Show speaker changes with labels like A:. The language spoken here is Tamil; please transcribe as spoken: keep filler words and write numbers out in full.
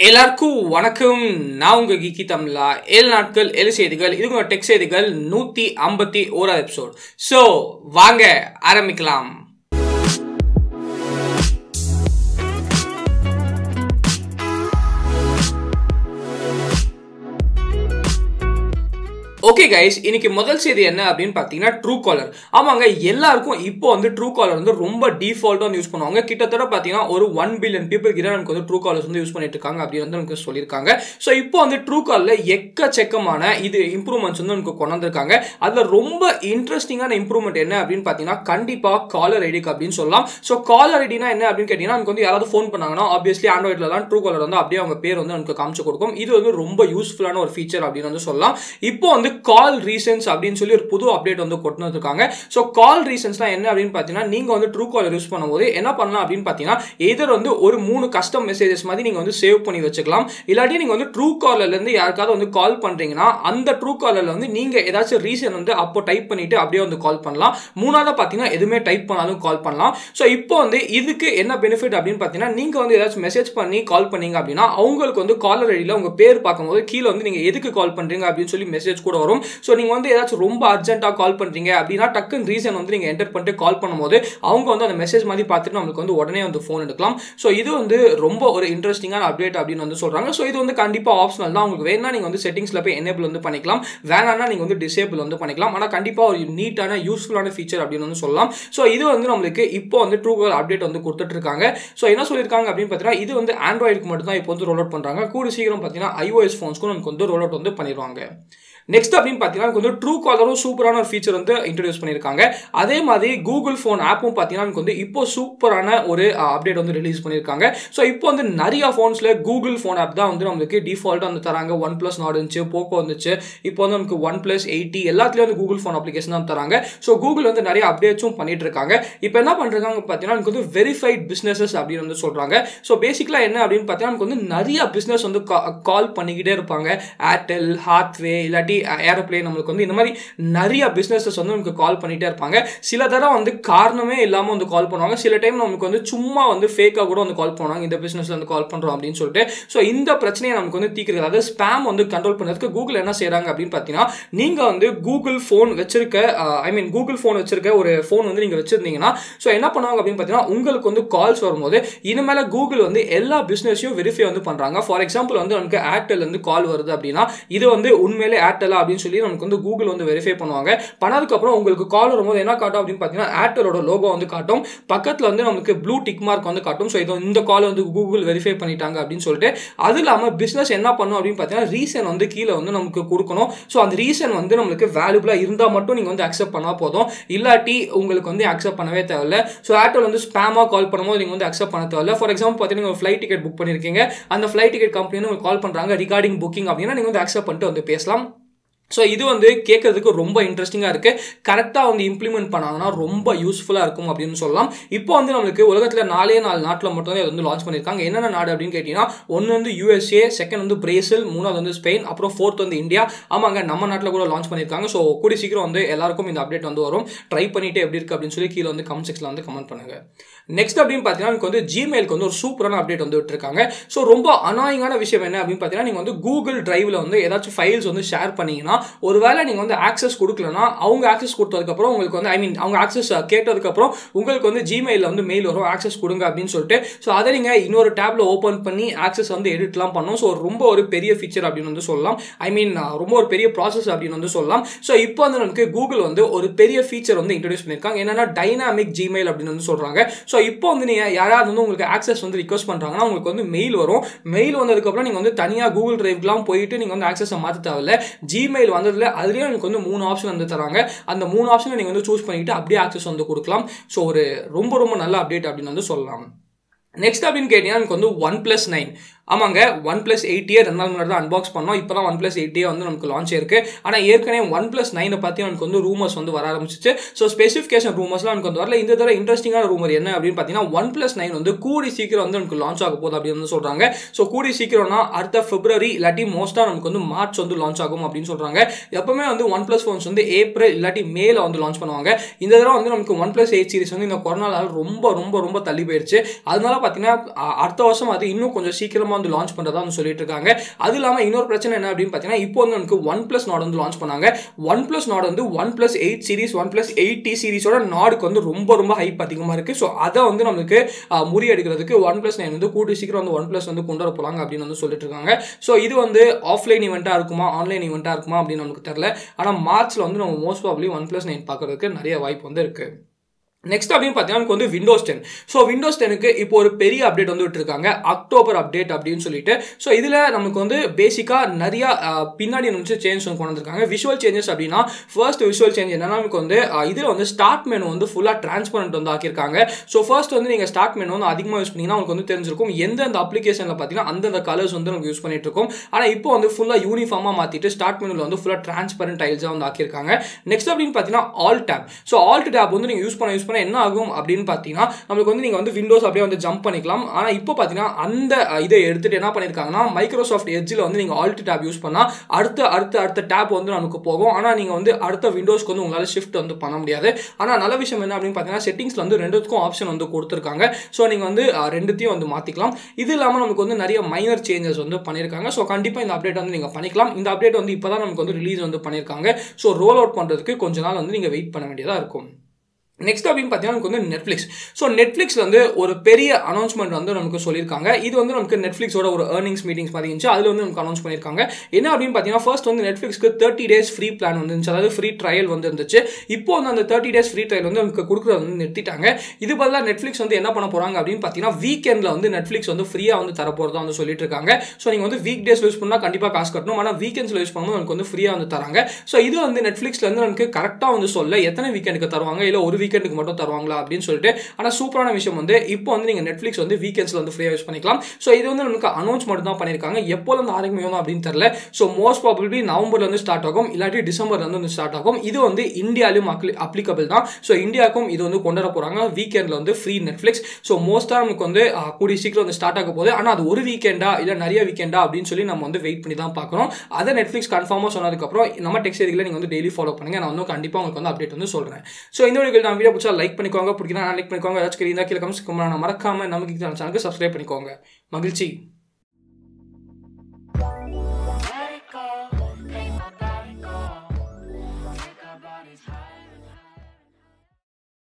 A: எல்லாருக்கும் வணக்கம். நான் உங்க கீக்கிதமிழா. ஏழு நாட்கள் ஏழு செய்திகள். இது உங்க டெக் செய்திகள் நூத்தி ஐம்பத்தி ஓராவது எபிசோட். சோ வாங்க ஆரம்பிக்கலாம். ஓகே கைஸ், இன்னைக்கு முதல் செய்தி என்ன அப்படின்னு பார்த்தீங்கன்னா Truecaller. ஆமாங்க, எல்லாருக்கும் இப்போ வந்து Truecaller வந்து ரொம்ப டிஃபால்ட்டாக வந்து யூஸ் பண்ணுவாங்க. கிட்டத்தட்ட பார்த்தீங்கன்னா ஒரு ஒன் பில்லியன் பீப்புள் கிட்ட நமக்கு வந்து Truecaller வந்து யூஸ் பண்ணிட்டு இருக்காங்க அப்படின்னு வந்து நமக்கு சொல்லியிருக்காங்க. ஸோ இப்போ வந்து Truecaller எக்கச்சக்கமான இது இம்ப்ரூவ்மெண்ட்ஸ் வந்து நமக்கு கொண்டு வந்திருக்காங்க. அதில் ரொம்ப இன்ட்ரெஸ்டிங்கான இம்ப்ரூவ்மெண்ட் என்ன அப்படின்னு பார்த்தீங்கன்னா கண்டிப்பாக காலர் ஐடிக்கு அப்படின்னு சொல்லலாம். ஸோ காலர் ஐடினா என்ன அப்படின்னு கேட்டீங்கன்னா நமக்கு வந்து யாராவது ஃபோன் பண்ணாங்கன்னா ஆப்வியஸ்லி ஆண்ட்ராய்ட்லாம் Truecaller வந்து அப்படியே அவங்க பேர் வந்து நமக்கு காமிச்சு கொடுக்கும். இது வந்து ரொம்ப யூஸ்ஃபுல்லான ஒரு ஃபீச்சர் அப்படின்னு வந்து சொல்லலாம். இப்போ வந்து கால் ரீசன்ஸ் அப்படின்னு சொல்லி ஒரு புது அப்டேட் வந்து கொண்டு வந்திருக்காங்க. ஸோ கால் ரீசன்ஸ்னா என்ன அப்படின்னு பார்த்தீங்கன்னா நீங்க வந்து Truecaller யூஸ் பண்ணும்போது என்ன பண்ணலாம் அப்படின்னு பார்த்தீங்கன்னா எதர் வந்து ஒரு மூணு கஸ்டம் மெசேஜஸ் மாதிரி நீங்க வந்து சேவ் பண்ணி வச்சுக்கலாம். இல்லாட்டி நீங்க வந்து Truecallerல இருந்து யாருக்காவது வந்து கால் பண்றீங்கன்னா அந்த Truecallerல வந்து நீங்க ஏதாச்சும் ரீசன் வந்து அப்போ டைப் பண்ணிட்டு அப்படியே வந்து கால் பண்ணலாம். மூணாவது பார்த்தீங்கன்னா எதுவுமே டைப் பண்ணாலும் கால் பண்ணலாம். ஸோ இப்போ வந்து இதுக்கு என்ன பெனிஃபிட் அப்படின்னு பார்த்தீங்கன்னா நீங்க வந்து ஏதாச்சும் மெசேஜ் பண்ணி கால் பண்ணீங்க அப்படின்னா அவங்களுக்கு வந்து காலர் ஐடியில் உங்க பேர் பார்க்கும்போது கீழே வந்து நீங்க எதுக்கு கால் பண்றீங்க அப்படின்னு சொல்லி மெசேஜ் கூட வரும். ஸோ நீங்கள் வந்து ஏதாச்சும் ரொம்ப அர்ஜென்ட்டாக கால் பண்ணுறீங்க அப்படின்னா டக்குன்னு ரீசன் வந்து நீங்கள் என்டர் பண்ணிட்டு கால் பண்ணும்போது அவங்க வந்து அந்த மெசேஜ் மாதிரி பார்த்துட்டு நம்மளுக்கு வந்து உடனே வந்து ஃபோன் எடுக்கலாம். ஸோ இது வந்து ரொம்ப ஒரு இன்ட்ரெஸ்டிங்கான அப்டேட் அப்படின்னு வந்து சொல்கிறாங்க. ஸோ இது வந்து கண்டிப்பாக ஆப்ஷனல் தான். உங்களுக்கு வேணா நீங்கள் வந்து செட்டிங்ஸில் போய் எனேபிள் வந்து பண்ணிக்கலாம், வேணான்னா நீங்கள் வந்து டிசேபிள் வந்து பண்ணிக்கலாம். ஆனால் கண்டிப்பாக ஒரு நீட்டான யூஸ்ஃபுல்லான ஃபீச்சர் அப்படின்னு வந்து சொல்லலாம். ஸோ இது வந்து நம்மளுக்கு இப்போ வந்து Truecaller அப்டேட் வந்து கொடுத்துட்டு இருக்காங்க. ஸோ என்ன சொல்லியிருக்காங்க அப்படின்னு பார்த்தீங்கன்னா இது வந்து ஆண்ட்ராய்டுக்கு மட்டும் தான் இப்போ வந்து ரோல் அவுட் பண்ணுறாங்க. கூட சீக்கிரம் பார்த்தீங்கன்னா iOS ஃபோன்ஸ்க்கும் நமக்கு வந்து ரோல் அவுட் வந்து பண்ணிடுவாங்க. நெக்ஸ்ட் அப்படின்னு பார்த்தீங்கன்னா வந்து Truecallerம் சூப்பரான ஒரு ஃபீச்சர் வந்து இன்ட்ரடியூஸ் பண்ணியிருக்காங்க. அதே மாதிரி கூகுள் ஃபோன் ஆப்பும் பார்த்தீங்கன்னா நமக்கு வந்து இப்போ சூப்பரான ஒரு அப்டேட் வந்து ரிலீஸ் பண்ணியிருக்காங்க. ஸோ இப்போ வந்து நிறைய ஃபோன்ஸில் கூகுள் ஃபோன் ஆப் தான் வந்து நம்மளுக்கு டிஃபால்ட்டாக வந்து தராங்க. ஒன் பிளஸ் நாட் இருந்துச்சு, போக்கோ வந்துச்சு, இப்போ வந்து நமக்கு ஒன் பிளஸ் எயிட்டி எல்லாத்துலேயும் வந்து கூகுள் ஃபோன் அப்ளிகேஷன் தான் தராங்க. ஸோ கூகுள் வந்து நிறைய அப்டேட்ஸும் பண்ணிட்டு இருக்காங்க. இப்போ என்ன பண்ணுறாங்க பார்த்தீங்கன்னா நமக்கு வந்து வெரிஃபைட் பிஸ்னஸஸ் அப்படின்னு வந்து சொல்கிறாங்க. ஸோ பேசிக்கலாக என்ன அப்படின்னு பார்த்தீங்கன்னா நமக்கு வந்து நிறைய பிஸ்னஸ் வந்து கால் பண்ணிக்கிட்டே இருப்பாங்க. ஏர்டெல், ஹாத்வே, இல்லாட்டி ஏரோப்ளேன், நம்மளுக்கு வந்து இந்த மாதிரி நிறைய பிசினஸஸ் வந்து நமக்கு கால் பண்ணிட்டே இருப்பாங்க. சில தடவை வந்து காரணமே இல்லாம வந்து கால் பண்ணுவாங்க. சில டைம் நமக்கு வந்து சும்மா வந்து ஃபேக்கா கூட வந்து கால் பண்ணுவாங்க, இந்த பிசினஸ்ல வந்து கால் பண்றோம் அப்படின்னு சொல்லிட்டு. ஸோ இந்த பிரச்சனையை நமக்கு வந்து தீர்க்கிறது, அதாவது ஸ்பேம் வந்து கண்ட்ரோல் பண்ணுறதுக்கு கூகுள் என்ன செய்யறாங்க அப்படின்னு பார்த்தீங்கன்னா நீங்க வந்து கூகுள் ஃபோன் வச்சிருக்க ஐ மீன் கூகுள் ஃபோன் வச்சிருக்க ஒரு ஃபோன் வந்து நீங்க வச்சிருந்தீங்கன்னா ஸோ என்ன பண்ணுவாங்க அப்படின்னு பார்த்தீங்கன்னா உங்களுக்கு வந்து கால்ஸ் வரும்போது இனிமேல கூகுள் வந்து எல்லா பிசினஸையும் வெரிஃபை வந்து பண்றாங்க. ஃபார் எக்ஸாம்பிள் வந்து நமக்கு ஏர்டெல் வந்து கால் வருது அப்படின்னா இது வந்து உண்மையிலே ஏர்டெல் அப்படின்னு சொல்லி நமக்கு வந்து கூகுள் வந்து வெரிஃபை பண்ணுவாங்க. பண்ணதுக்கு அப்புறம் உங்களுக்கு கால் வரும்போது என்ன காட்டும் அப்படின்னு பார்த்தீங்கன்னா ஏர்டெலோட லோகோ வந்து காட்டும், பக்கத்துல வந்து நமக்கு ப்ளூ டிக் மார்க் வந்து காட்டும். ஸோ இது இந்த கால் வந்து கூகுள் வெரிஃபை பண்ணிட்டாங்க அப்படின்னு சொல்லிட்டு. அது இல்லாமல் பிசினஸ் என்ன பண்ணும் அப்படின்னு பார்த்தீங்கன்னா ரீசன் வந்து கீழே வந்து நமக்கு கொடுக்கணும். ஸோ அந்த ரீசன் வந்து நம்மளுக்கு வேல்யூபிளா இருந்தால் மட்டும் நீங்க வந்து அக்செப்ட் பண்ணா போதும், இல்லாட்டி உங்களுக்கு வந்து அக்செப்ட் பண்ணவே தேவையில்ல. ஸோ ஏர்டெல் வந்து ஸ்பேமா கால் பண்ணும்போது நீங்க வந்து அக்செப்ட் பண்ண தேவையில்ல. ஃபார் எக்ஸாம்பிள் பார்த்தீங்கன்னா ஃபிளைட் டிக்கெட் புக் பண்ணிருக்கீங்க, அந்த ஃபிளைட் டிக்கெட் கம்பெனி உங்களுக்கு கால் பண்றாங்க ரிகார்டிங் புக்கிங் அப்படின்னா நீங்க வந்து அக்செப்ட் பண்ணிட்டு வந்து பேசலாம். ஸோ இது வந்து கேட்கறதுக்கு ரொம்ப இன்ட்ரெஸ்டிங்காக இருக்குது. கரெக்டாக வந்து இம்ப்ளிமெண்ட் பண்ணாங்கன்னா ரொம்ப யூஸ்ஃபுல்லாக இருக்கும் அப்படின்னு சொல்லலாம். இப்போ வந்து நம்மளுக்கு உலகத்தில் நாலே நாலு நாட்டில் மட்டும் தான் வந்து லான்ச் பண்ணியிருக்காங்க. என்னென்ன நாடு அப்படின்னு கேட்டிங்கன்னா ஒன்று வந்து யூஎஸ்ஏ, செகண்ட் வந்து பிரேசில், மூணாவது வந்து ஸ்பெயின், அப்புறம் ஃபோர்த் வந்து இந்தியா. ஆமாங்க, நம்ம நாட்டில் கூட லான்ச் பண்ணியிருக்காங்க. ஸோ கூடி சீக்கிரம் வந்து எல்லாருக்கும் இந்த அப்டேட் வந்து வரும். ட்ரை பண்ணிட்டு எப்படி இருக்குது அப்படின்னு சொல்லி கீழே வந்து கமெண்ட் செக்ஷனில் வந்து கமெண்ட் பண்ணுங்க. நெக்ஸ்ட் அப்படின்னு பார்த்தீங்கன்னா எனக்கு வந்து ஜிமெயிலுக்கு வந்து ஒரு சூப்பரான அப்டேட் வந்து விட்டுருக்காங்க. ஸோ ரொம்ப அனாயிங்கான விஷயம் என்ன அப்படின்னு பார்த்தீங்கன்னா நீங்கள் வந்து கூகுள் டிரைவில் வந்து ஏதாச்சும் ஃபைல்ஸ் வந்து ஷேர் பண்ணீங்கன்னா ஒருவேளை நீங்க வந்து ஆக்சஸ் கொடுக்கலனா அவங்க ஆக்சஸ் கொடுத்ததுக்கு அப்புறம் உங்களுக்கு வந்து ஐ மீன் அவங்க ஆக்சஸ் கேட்டதுக்கு அப்புறம் உங்களுக்கு வந்து ஜிமெயில்ல வந்து மெயில் வரும் ஆக்சஸ் கொடுங்க அப்படின்னு சொல்லிட்டு. ஸோ அதை நீங்க இன்னொரு டேப்ல ஓபன் பண்ணி ஆக்சஸ் வந்து எடிட்லாம் பண்ணணும். ஸோ ரொம்ப ஒரு பெரிய ஃபீச்சர் அப்படின்னு வந்து சொல்லலாம். ஐ மீன் ரொம்ப ஒரு பெரிய ப்ராசஸ் அப்படின்னு வந்து சொல்லலாம். ஸோ இப்போ வந்து நமக்கு கூகுள் வந்து ஒரு பெரிய ஃபீச்சர் வந்து இன்ட்ரோடியூஸ் பண்ணியிருக்காங்க. என்னன்னா டைனாமிக் ஜிமெயில் அப்படின்னு வந்து சொல்றாங்க. ஸோ இப்போ வந்து நீங்க யாராவது வந்து உங்களுக்கு ஆக்சஸ் வந்து ரிக்வஸ்ட் பண்றாங்கன்னா உங்களுக்கு வந்து மெயில் வரும். மெயில் வந்ததுக்கு அப்புறம் நீங்க வந்து தனியா கூகுள் டிரைவ்லாம் போயிட்டு நீங்க வந்து ஆக்சஸ் மாற்ற தேவையில்ல. ஜிமெயில் வந்ததுல அதுலயும் எனக்கு வந்து மூணு ஆப்ஷன் வந்து தராங்க. அந்த மூணு ஆப்ஷனை நீங்க வந்து சூஸ் பண்ணிட்டு அப்படியே ஆக்சஸ் வந்து கொடுக்கலாம். ஸோ ஒரு ரொம்ப ரொம்ப நல்ல அப்டேட் அப்படின்னு வந்து சொல்லலாம். நெக்ஸ்ட் அப்படின்னு கேட்டீங்கன்னா எனக்கு வந்து ஒன் பிளஸ் நைன் ஆமாங்க ஒன் பிளஸ் எயிட்டியே ரெண்டு நாள் முன்னாடி தான் அன்பாக்ஸ் பண்ணோம். இப்போ தான் ஒன் பிளஸ் எயிட்டியே வந்து நமக்கு லான்ச் ஆயிருக்கு. ஆனால் ஏற்கனவே ஒன் பிளஸ் நைனை பற்றி எனக்கு வந்து ரூமர்ஸ் வந்து வர ஆரம்பிச்சிச்சு. ஸோ ஸ்பெசிஃபிகேஷன் ரூமர்ஸ்லாம் எனக்கு வந்து வரல. இந்த தடவை இன்ட்ரெஸ்டிங்கான ரூமர் என்ன அப்படின்னு பார்த்தீங்கன்னா ஒன் பிளஸ் நைன் வந்து கூடி சீக்கிரம் வந்து நமக்கு லான்ச் ஆக போகுது அப்படின்னு வந்து சொல்கிறாங்க. ஸோ கூடி சீக்கிரம்னா அடுத்த பிப்ரவரி இல்லாட்டி மோஸ்ட்டாக நமக்கு வந்து மார்ச் வந்து லான்ச் ஆகும் அப்படின்னு சொல்கிறாங்க. எப்பவுமே வந்து ஒன் பிளஸ் ஃபோன்ஸ் வந்து ஏப்ரல் இல்லாட்டி மேல வந்து லான்ச் பண்ணுவாங்க. இந்த தடவை வந்து நமக்கு ஒன் பிளஸ் எயிட் சீரிஸ் வந்து இந்த கொரோனால ரொம்ப ரொம்ப ரொம்ப தள்ளி போயிடுச்சு. அதனால பார்த்தீங்கன்னா அடுத்த வருஷம் அது இன்னும் கொஞ்சம் சீக்கிரமாக சீக்கிரமா வந்து லான்ச் பண்றதா வந்து சொல்லிட்டு இருக்காங்க. அது இல்லாம இன்னொரு பிரச்சனை என்ன அப்படின்னு பாத்தீங்கன்னா இப்போ வந்து நமக்கு OnePlus Nord வந்து லான்ச் பண்ணாங்க. OnePlus Nord வந்து OnePlus eight series OnePlus eight T சீரிஸோட நாடுக்கு வந்து ரொம்ப ரொம்ப ஹைப் அதிகமா இருக்கு. ஸோ அதை வந்து நமக்கு முறியடிக்கிறதுக்கு OnePlus நைன் வந்து கூட்டி சீக்கிரம் வந்து OnePlus வந்து கொண்டு வர போறாங்க அப்படின்னு வந்து சொல்லிட்டு இருக்காங்க. ஸோ இது வந்து ஆஃப்லைன் ஈவெண்ட்டா இருக்குமா ஆன்லைன் ஈவெண்ட்டா இருக்குமா அப்படின்னு நமக்கு தெரியல. ஆனா மார்ச்ல வந்து நம்ம மோஸ்ட் ப்ராபப்லி OnePlus நைன் பார்க்கறதுக்கு நிறைய வாய்ப்பு வந்து இருக்கு. நெக்ஸ்ட் அப்படின்னு பார்த்தீங்கன்னா நமக்கு வந்து விண்டோஸ் டென். ஸோ விண்டோஸ் டெனுக்கு இப்போ ஒரு பெரிய அப்டேட் வந்து விட்டுருக்காங்க, அக்டோபர் அப்டேட் அப்படின்னு சொல்லிட்டு. ஸோ இதில் நமக்கு வந்து பேசிக்காக நிறையா பின்னாடி நிமிஷம் சேஞ்ச் வந்து கொண்டு வந்திருக்காங்க. விஷுவல் சேஞ்சஸ் அப்படின்னா ஃபர்ஸ்ட் விஷுவல் சேஞ்ச் என்னன்னா நமக்கு வந்து இதில் வந்து ஸ்டார்ட் மெனு வந்து ஃபுல்லாக டிரான்ஸ்பரண்ட் வந்து ஆக்கியிருக்காங்க. ஸோ ஃபர்ஸ்ட் வந்து நீங்கள் ஸ்டார்ட் மெனு வந்து அதிகமாக யூஸ் பண்ணிங்கன்னா உங்களுக்கு வந்து தெரிஞ்சிருக்கும் எந்தெந்த அப்ளிகேஷனில் பார்த்தீங்கன்னா அந்தந்த கலர்ஸ் வந்து நமக்கு யூஸ் பண்ணிட்டு இருக்கோம். ஆனால் இப்போ வந்து ஃபுல்லாக யூனிஃபார்மாக மாற்றிட்டு ஸ்டார்ட் மெனுவில் வந்து ஃபுல்லாக டிரான்ஸ்பரண்ட் டைல்ஸாக வந்து ஆக்கியிருக்காங்க. நெக்ஸ்ட் அப்படின்னு பார்த்தீங்கன்னா all tab. So all tab வந்து நீங்கள் யூஸ் பண்ண யூஸ் என்ன ஆகும் அப்படின்னு பார்த்தீங்கன்னா நமக்கு வந்து நீங்க வந்து விண்டோஸ் அப்படியே வந்து ஜம்ப் பண்ணிக்கலாம். ஆனா இப்போ பார்த்தீங்கன்னா அந்த இதை எடுத்துட்டு என்ன பண்ணிருக்காங்கன்னா மைக்ரோசாஃப்ட் எட்ஜில் வந்து நீங்க ஆல்ட் டேப் யூஸ் பண்ணா அடுத்த அடுத்த அடுத்த டேப் வந்து நமக்கு போகும். ஆனா நீங்க வந்து அடுத்த விண்டோஸ்க்கு வந்து உங்களால ஷிஃப்ட் வந்து பண்ண முடியாது. ஆனா நல்ல விஷயம் என்ன அப்படின்னு பார்த்தீங்கன்னா செட்டிங்ஸ்ல வந்து ரெண்டுத்துக்கும் ஆப்ஷன் வந்து கொடுத்துருக்காங்க. ஸோ நீங்க வந்து ரெண்டுத்தையும் வந்து மாத்திக்கலாம். இது இல்லாமல் நமக்கு வந்து நிறைய மைனர் சேஞ்சஸ் வந்து பண்ணியிருக்காங்க. ஸோ கண்டிப்பா இந்த அப்டேட் வந்து நீங்க பண்ணிக்கலாம். இந்த அப்டேட் வந்து இப்பதான் நமக்கு வந்து ரிலீஸ் வந்து பண்ணியிருக்காங்க. ஸோ ரோல் அவுட் பண்றதுக்கு கொஞ்ச நாள் வந்து நீங்க வெயிட் பண்ண வேண்டியதா இருக்கும். நெக்ஸ்ட் அப்படின்னு பார்த்தீங்கன்னா நமக்கு வந்து நெட்ஃப்ளிக்ஸ். ஸோ நெட்ஃப்ளிக்ஸ் வந்து ஒரு பெரிய அனௌன்ஸ்மெண்ட் வந்து நமக்கு சொல்லியிருக்காங்க. இது வந்து நமக்கு நெட்ஃப்ளிக்ஸோட ஒரு ஏர்னிங்ஸ் மீட்டிங்ஸ் மாதிரி இருந்துச்சு. அதில் வந்து நமக்கு அனௌன்ஸ் பண்ணியிருக்காங்க. என்ன அப்படின்னு பார்த்தீங்கன்னா ஃபர்ஸ்ட் வந்து நெட்ஃப்ளிக்ஸ்க்கு தேர்ட்டி டேஸ் ஃப்ரீ பிளான் வந்து இருந்துச்சு, அதாவது ஃப்ரீ ட்ரையல் வந்து இருந்துச்சு. இப்போ வந்து அந்த தேர்ட்டி டேஸ் ஃப்ரீ ட்ரையல் வந்து நமக்கு கொடுக்குறது வந்து நிறுத்திட்டாங்க. இது பதிலாக நெட்ஃப்ளிக்ஸ் வந்து என்ன பண்ண போறாங்க அப்படின்னு பார்த்தீங்கன்னா வீக்கெண்டில் வந்து நெட்ஃப்ளிக்ஸ் வந்து ஃப்ரீயாக வந்து தரப்போறதா வந்து சொல்லிட்டு இருக்காங்க. ஸோ நீங்கள் வந்து வீக் டேஸ் யூஸ் பண்ணால் கண்டிப்பாக காசு கட்டணும். ஆனால் வீக்கெண்ட்ஸில் யூஸ் பண்ணும்போது நமக்கு வந்து ஃப்ரீயாக வந்து தராங்க. ஸோ இது வந்து நெட்ஃப்ளிக்ஸ்ல இருந்து நமக்கு கரெக்டாக வந்து சொல்ல எத்தனை வீக்கெண்டுக்கு தருவாங்க, இல்லை ஒரு வீக்கெண்டுக்கு மட்டும் தருவாங்க அப்படின்னு சொல்லிட்டு. ஆனா சூப்பரான விஷயம் வந்து இப்போ வந்து நீங்க நெட்ஃப்ளிக்ஸ் வந்து வீக்கெண்ட்ஸ்ல வந்து ஃப்ரீயா யூஸ் பண்ணிக்கலாம். சோ இது வந்து நமக்கு அனௌன்ஸ் மட்டும் தான் பண்ணிருக்காங்க. எப்போல இருந்து ஆரம்பிக்கும் அப்படின்னு தெரியல. சோ மோஸ்ட் ப்ராபபிலி நவம்பர்ல இருந்து ஸ்டார்ட் ஆகும், இல்லாட்டி டிசம்பர்ல இருந்து ஸ்டார்ட் ஆகும். இது வந்து இந்தியாலயும் அப்ளிகபிள் தான். சோ இந்தியாவுக்கும் இது வந்து கொண்டு வர போறாங்க. வீக்கெண்ட்ல வந்து ஃப்ரீ நெட்ஃப்ளிக்ஸ். சோ மோஸ்டா நமக்கு வந்து கூடிய சீக்கிரம் வந்து ஸ்டார்ட் ஆக போகுது. ஆனா அது ஒரு வீக்கெண்டா இல்ல நிறைய வீக்கெண்டா அப்படின்னு சொல்லி நம்ம வந்து வெயிட் பண்ணி தான் பார்க்கணும். அதை நெட்ஃப்ளிக்ஸ் கன்ஃபார்மா சொன்னதுக்கு அப்புறம் நம்ம டெக் செய்திகளை நீங்க வந்து டெய்லி ஃபாலோ பண்ணுங்க. நான் வந்து கண்டிப்பா உங்களுக்கு வந்து அப்டேட் வந்து சொல்றேன். சோ இந்த வீடியோ நான் வீடியோ பிடிச்சா லைக் பண்ணிக்கோங்க, பிடிக்கிறா லைக் பண்ணிக்கோங்க, ஏதாச்சும் இருந்தா கீழே கமெண்ட்ஸ் மறக்காம நமக்கு சேனலுக்கு சப்ஸ்கிரைப் பண்ணிக்கோங்க. மகிழ்ச்சி.